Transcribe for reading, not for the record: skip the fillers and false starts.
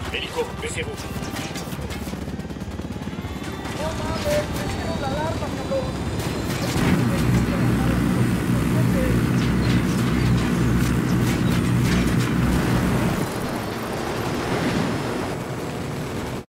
Hélico, baissez-vous. No mames, prendieron la alarma, cabrón.